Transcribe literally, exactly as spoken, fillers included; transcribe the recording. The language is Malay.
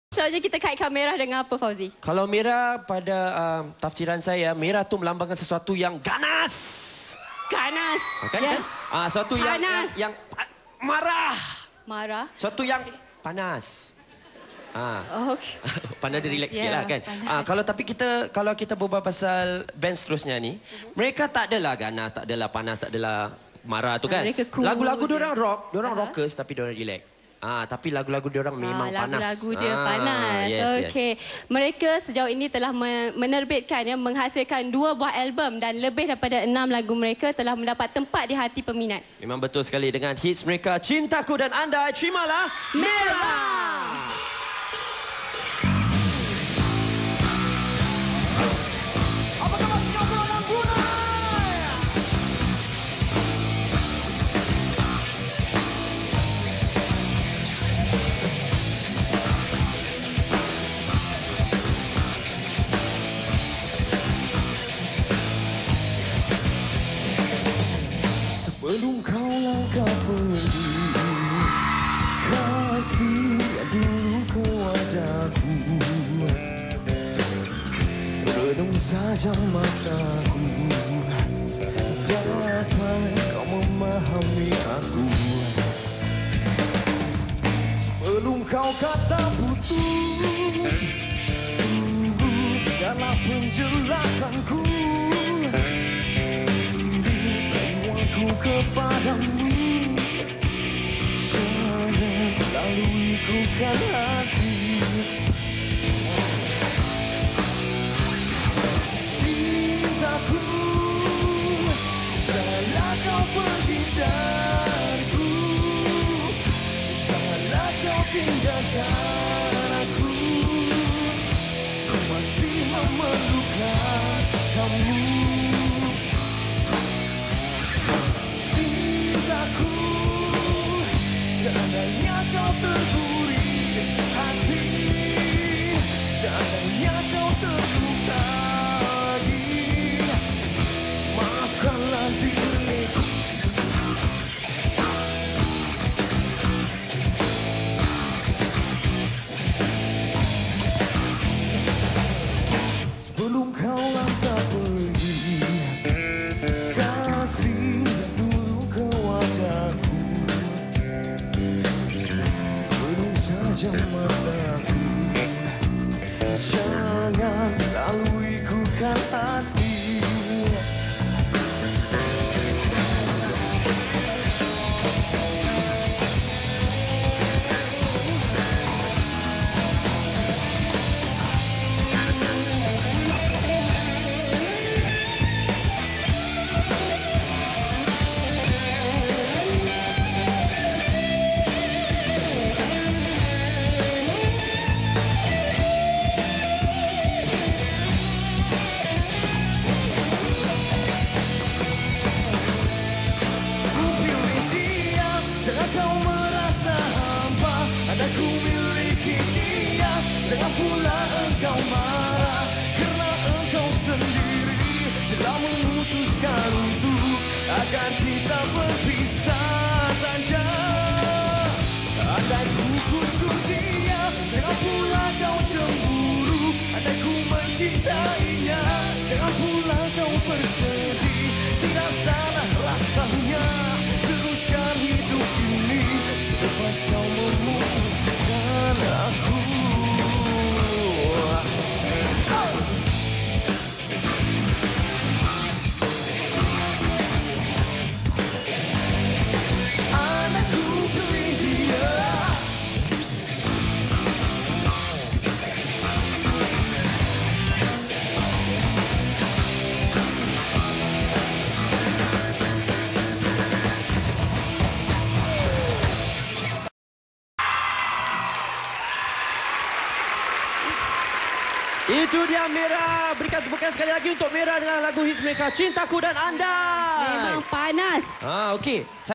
Selalunya kita kaitkan merah dengan apa, Fauzi? Kalau merah pada uh, tafsiran saya, merah tu melambangkan sesuatu yang ganas. Ganas. Kan? Yes. Kan? Ah, sesuatu yang, yang yang marah. Marah. Sesuatu yang panas. Ah. Okay. Pandai dia relax yeah, sikitlah kan. Ah, kalau tapi kita kalau kita berbual pasal band seterusnya ni, uh-huh. mereka tak adalah ganas, tak adalah panas, tak adalah marah tu kan. Cool lagu-lagu dia orang rock, dia orang uh-huh. rockers tapi dia orang relax. Ah, tapi lagu-lagu dia orang memang ah, panas. Lagu-lagu dia ah, panas. Yes, Okey. Yes. Mereka sejauh ini telah menerbitkan ya, menghasilkan dua buah album dan lebih daripada enam lagu mereka telah mendapat tempat di hati peminat. Memang betul sekali dengan hits mereka Cintaku dan Andai. Terimalah Merah. Sebelum kau langkah pergi, kasih dulu ke wajahku. Redung saja mataku, datang kau memahami aku. Sebelum kau kata putus, dalam penjelasanku kepadamu, jangan lalui ikutkan hati. Cintaku, janganlah kau pergi dariku, janganlah kau tinggalkan aku. Ku masih memerlukan kamu. Seandainya kau terguris hati, seandainya kau terluka lagi, maafkanlah diriku. Sebelum kau langkah pergi, kasih dulu ke wajahku. Saja mataku, jangan lalui ikutkan hati. Jangan kau merasa hampa, ada ku miliki dia. Jangan pula engkau marah, kerana engkau sendiri telah memutuskan untuk agar kita berpisah saja. Andai ku kusur dia, jangan pula kau cemburu. Andai ku mencintainya, jangan pula kau bersedih. Tidak salah rasanya teruskan hidup ini selepas kau memutuskan aku. Anakku pilih dia. Itu dia Merah. Berikan tepukan sekali lagi untuk Merah dengan lagu hits mereka Cintaku dan Andai. Memang panas. Ah, okey.